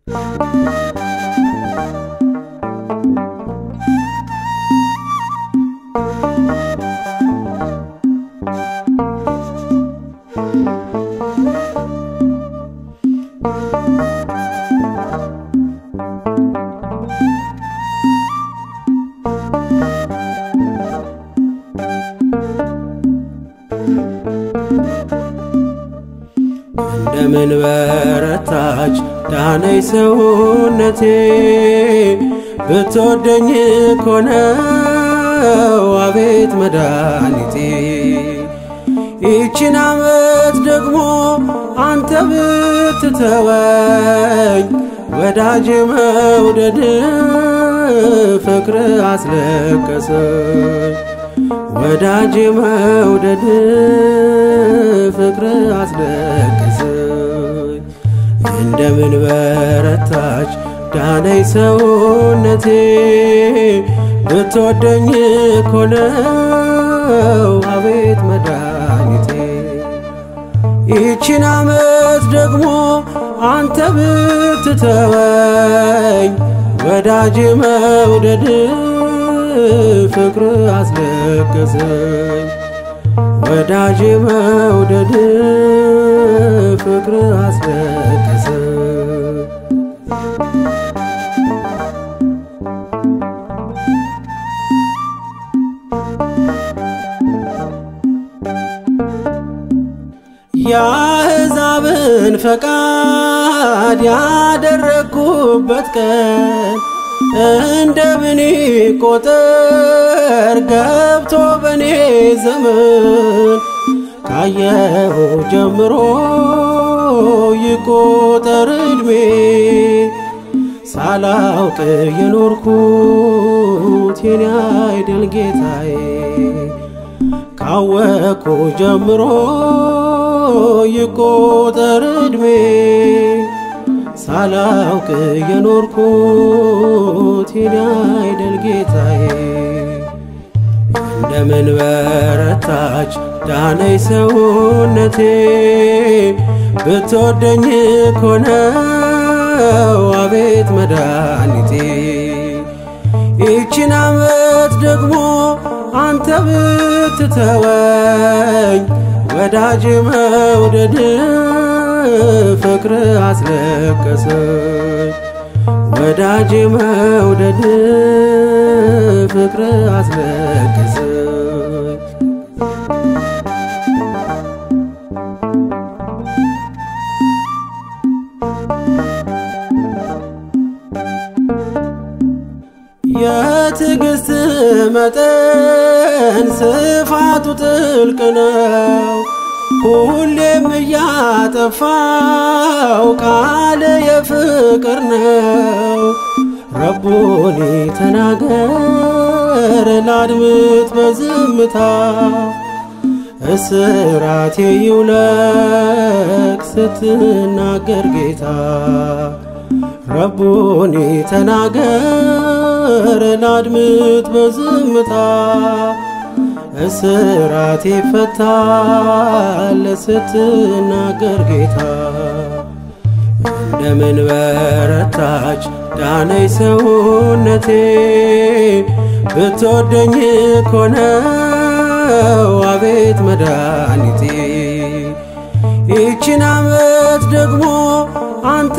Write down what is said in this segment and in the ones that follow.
እንደምን በረታች ዳነይ ሰውነቴ ብትወደኝ ኮነው አቤት መድኃኒቴ ይህችን ዓመት ደግሞ አንተ ብትተወኝ ወዳጅ መውደድ ፍቅር አስለቀሰኝ ወዳጅ መውደድ ፍቅር አስለቀሰኝ እንደምን በረታች ዳነይ ሰውነቴ ብትወደኝ ኮነው አቤት መድኃኒቴ ይህችን ዓመት ደግሞ አንተ ብትተወኝ ወዳጅ መውደድ ፍቅር አስለቀሰኝ ወዳጅ መውደድ ፍቅር አስለቀሰኝ የአሕዛብን ፈቃድ ያደረግኩበት ቀን እንደምን ቆጠር ገብቶ በኔ ዘመን ካየሁ ጀምሮ ይቆጠር እድሜ ሳላውቅ የኖርኩት የኔ አይደል ጌታዬ ካወቅኩ ጀምሮ ይቆጠር እድሜ ሳላውቅ የኖርኩት የኔ አይደል ጌታዬ እንደምን በረታች ዳነይ ሰውነቴ ብትወደኝ ኮነው አቤት መድኃኒቴ ይህችን ዓመት ደግሞ አንተ ብትተወኝ ወዳጅ መውደድ ፍቅር አስለቀሰኝ ወዳጅ መውደድ ፍቅር አስለቀሰኝ የትዕግስት መጠን ስፋቱ ጥልቅ ነው ሁሌም እያጠፋው ቃል የፍቅር ነው ረቡኒ ተናገር ላድምጥ በዝምታ እስራቴ ይውለቅ ስትናገር ጌታ ረቡኒ ተናገር ላድምጥ በዝምታ እስራቴ ይፈታል ስትናገር ጌታ እንደምን በረታች ዳነይ ሰውነቴ ብትወደኝ ኮነው አቤት መድኃኒቴ ይህችን ዓመት ደግሞ አንተ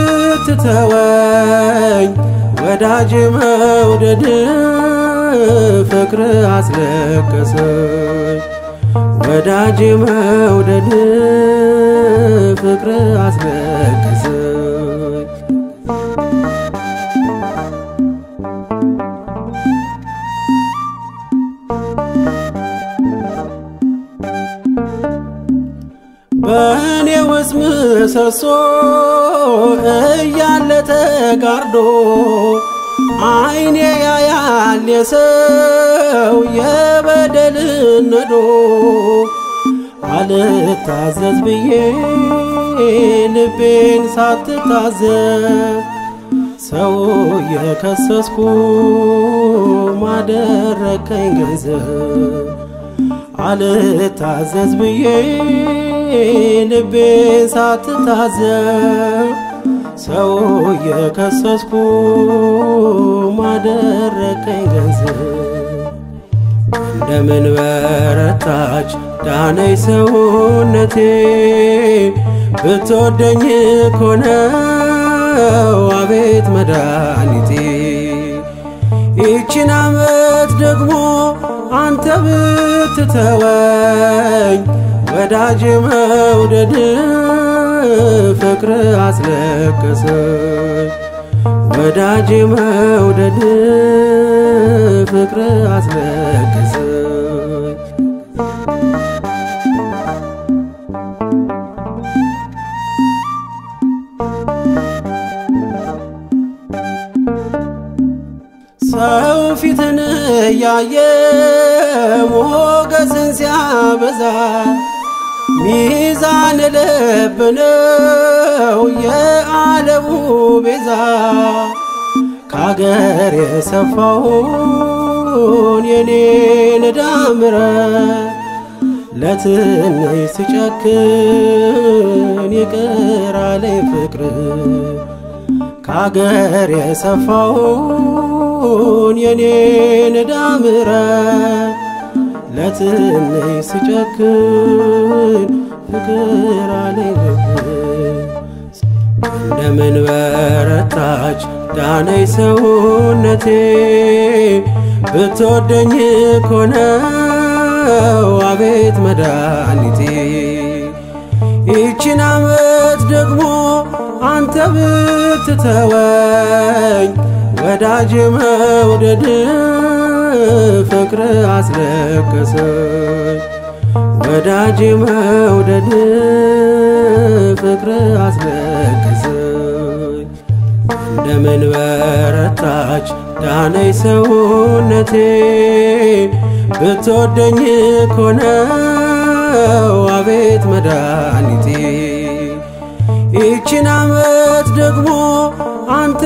ብትተወኝ ወዳጅ መውደድ ፍቅር አስለቀሰኝ ወዳጅ መውደድ ፍቅር አስለቀሰኝ በእኔ ውስጥ ምሰሶ እያለ ተጋርዶ አይኔ ያያል የሰው የበደልን ነዶ አልታዘዝ ብዬ ልቤን ሳትታዘብ ሰው የከሰስኩ ማደረከኝ ገንዘብ አልታዘዝ ብዬ ልቤን ሳትታዘብ ሰው የከሰስኩ ማደረከኝ ገንዘብ እንደምን በረታች ዳነይ ሰውነቴ ብትወደኝ ኮነው አቤት መድኃኒቴ ይህችን ዓመት ደግሞ አንተ ብትተወኝ ወዳጅ መውደድ ፍቅር አስለቀሰኝ ወዳጅ መውደድ ፍቅር አስለቀሰኝ ሰው ፊትን ያየ ሞገስን ሲያበዛ ሚዛን ልብ ነው የዓለሙ ቤዛ ከአገር የሰፋውን የኔን ዕዳ ምሕረት ለትንሽ ስጨክን ይቅር አለኝ ፍቅር ከአገር የሰፋውን የኔን ዕዳ ምሕረት ለትንሽ ስጨክን ፍቅር አለኝ እንደምን በረታች ዳነይ ሰውነቴ ብትወደኝ ኮነው አቤት መድኃኒቴ ይህችን ዓመት ደግሞ አንተ ብትተወኝ ወዳጅ መውደድ ፍቅር አስለቀሰኝ ወዳጅ መውደድ ፍቅር አስለቀሰኝ እንደምን በረታች ዳነይ ሰውነቴ ብትወደኝ ኮነው አቤት መድኃኒቴ ይህችን ዓመት ደግሞ አንተ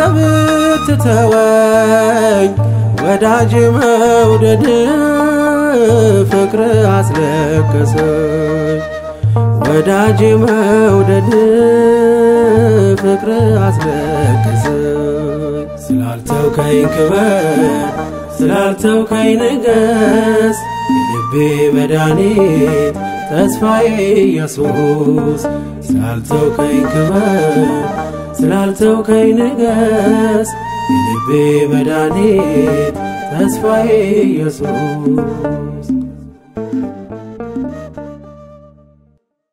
ብትተወኝ ወዳጅ መውደድ ፍቅር አስለቀሰኝ ወዳጅ መውደድ ፍቅር አስለቀሰኝ ስላልተውከኝ ክበር ስላልተውከኝ ንገስ የልቤ መድኃኒት ተስፋዬ ኢየሱስ ስላልተውከኝ ክበር ስላልተውከኝ ንገስ የልቤ መድኃኒት ተስፋዬ ኢየሱስ